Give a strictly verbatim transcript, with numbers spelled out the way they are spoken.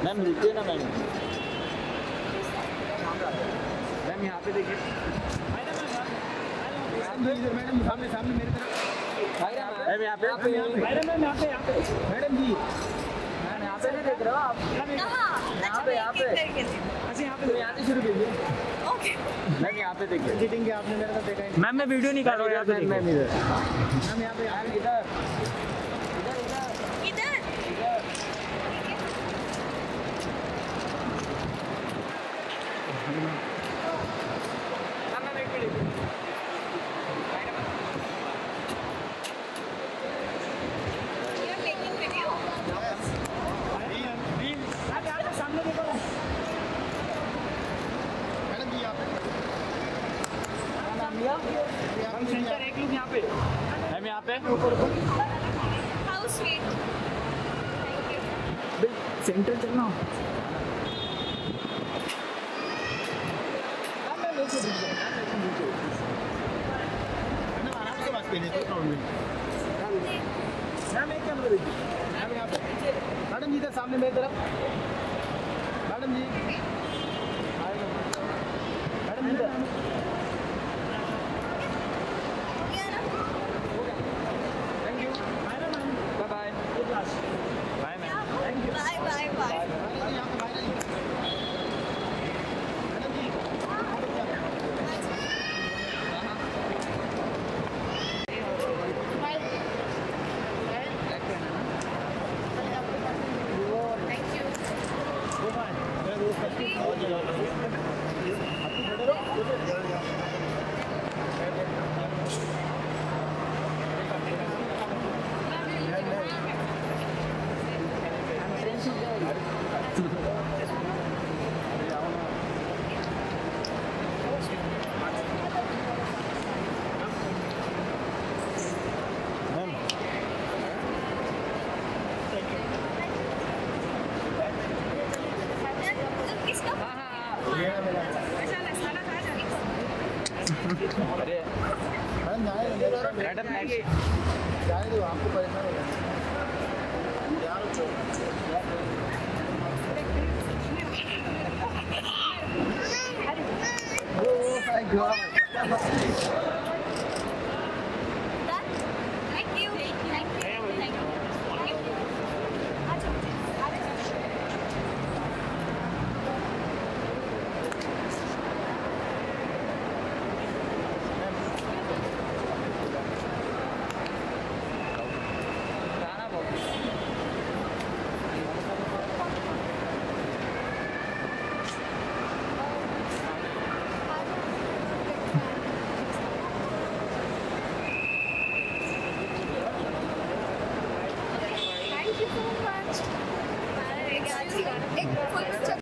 Ma'am रुकिए ना ma'am. Ma'am यहाँ पे देखिए। मैडम सामने सामने मेरी तरफ। मैम यहाँ पे। मैडम मैम यहाँ पे यहाँ पे। मैडम जी मैम यहाँ पे नहीं देख रहे हो आप? यहाँ पे यहाँ पे। अच्छा यहाँ पे यहाँ से शुरू कीजिए। ओके। मैम यहाँ पे देखिए। चीटिंग किया आपने मेरे साथ देखा ही। मैम मैं वीडियो नहीं कर रहा हूँ यहाँ पे। मैम इधर। मैम यहाँ पे यार इधर। इधर इधर। इधर। इधर। मैम एक मिनट। हम सेंटर एक लोग यहाँ पे। हम यहाँ पे। How sweet. सेंटर चलना। आराम से बात कीजिए, कोई प्रॉब्लम नहीं। मैम एक कैमरा देखिए। मैम यहाँ पे। मैडम जी इधर सामने मेरी तरफ। मैडम जी। मैडम जी इधर। Bye bye bye. अरे मैडम नेक्स्ट जाने दो, आपको परेशान हो जाएगा।